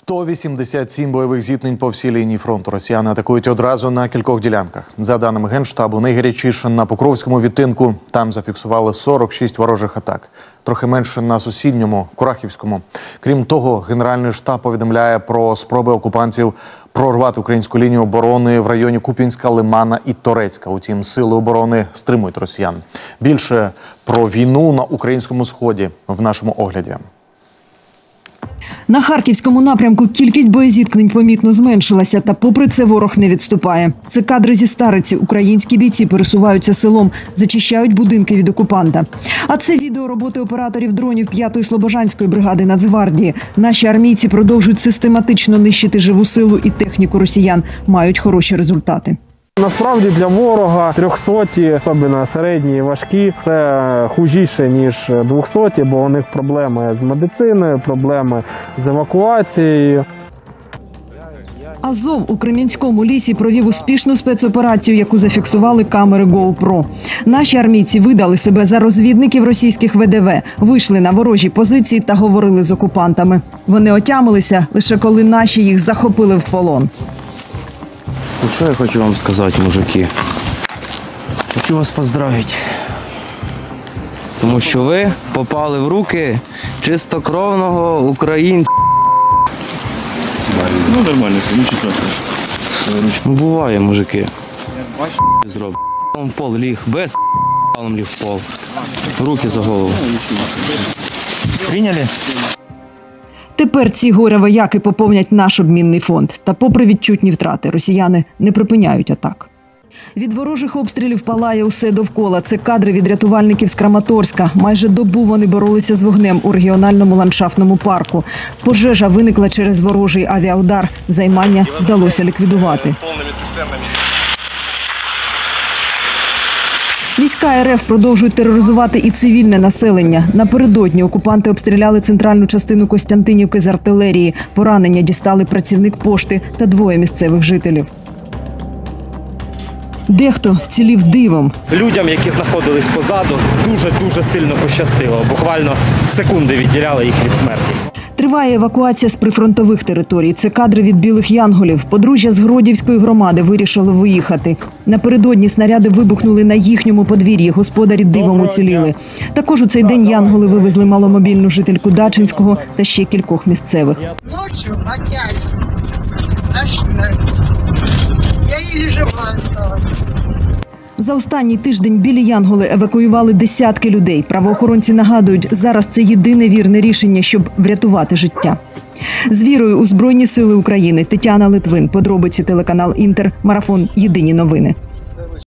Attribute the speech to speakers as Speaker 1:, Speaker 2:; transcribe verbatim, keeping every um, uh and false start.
Speaker 1: сто вісімдесят сім бойових зіткнень по всій лінії фронту. Росіяни атакують одразу на кількох ділянках. За даними Генштабу, найгарячіше на Покровському відтинку. Там зафіксували сорок шість ворожих атак. Трохи менше на сусідньому, Курахівському. Крім того, Генеральний штаб повідомляє про спроби окупантів прорвати українську лінію оборони в районі Куп'янська, Лимана і Торецька. Утім, сили оборони стримують росіян. Більше про війну на українському сході в нашому огляді.
Speaker 2: На Харківському напрямку кількість боєзіткнень помітно зменшилася, та попри це ворог не відступає. Це кадри зі Стариці. Українські бійці пересуваються селом, зачищають будинки від окупанта. А це відео роботи операторів дронів п'ятої Слобожанської бригади Нацгвардії. Наші армійці продовжують систематично нищити живу силу і техніку росіян. Мають хороші результати.
Speaker 3: Насправді для ворога трьохсоті, особливо середні і важкі, це хужіше, ніж двохсоті, бо у них проблеми з медициною, проблеми з евакуацією.
Speaker 2: Азов у Кремінському лісі провів успішну спецоперацію, яку зафіксували камери GoPro. Наші армійці видали себе за розвідників російських ве де ве, вийшли на ворожі позиції та говорили з окупантами. Вони отямилися лише коли наші їх захопили в полон.
Speaker 4: Ну що я хочу вам сказати, мужики? Хочу вас поздравити. Тому що ви попали в руки чистокровного українця.
Speaker 5: Ну нормально, нічого.
Speaker 4: Ну буває, мужики. Зроб. В пол ліг, без палом ліг в пол. Руки за голову.
Speaker 5: Прийняли?
Speaker 2: Тепер ці горе-вояки поповнять наш обмінний фонд. Та попри відчутні втрати, росіяни не припиняють атак. Від ворожих обстрілів палає усе довкола. Це кадри від рятувальників з Краматорська. Майже добу вони боролися з вогнем у регіональному ландшафтному парку. Пожежа виникла через ворожий авіаудар. Займання вдалося ліквідувати. Війська ер еф продовжують тероризувати і цивільне населення. Напередодні окупанти обстріляли центральну частину Костянтинівки з артилерії. Поранення дістали працівник пошти та двоє місцевих жителів. Дехто вцілів дивом.
Speaker 6: Людям, які знаходились позаду, дуже-дуже сильно пощастило. Буквально секунди відділяли їх від смерті.
Speaker 2: Триває евакуація з прифронтових територій. Це кадри від Білих Янголів. Подружжя з Гродівської громади вирішило виїхати. Напередодні снаряди вибухнули на їхньому подвір'ї. Господарі дивом уціліли. Також у цей день янголи вивезли маломобільну жительку Дачинського та ще кількох місцевих.
Speaker 7: Ночью опять. Я еле жива осталась.
Speaker 2: За останній тиждень Білі Янголи евакуювали десятки людей. Правоохоронці нагадують, зараз це єдине вірне рішення, щоб врятувати життя. З вірою у Збройні сили України. Тетяна Литвин. Подробиці телеканал Інтер. Марафон. Єдині новини.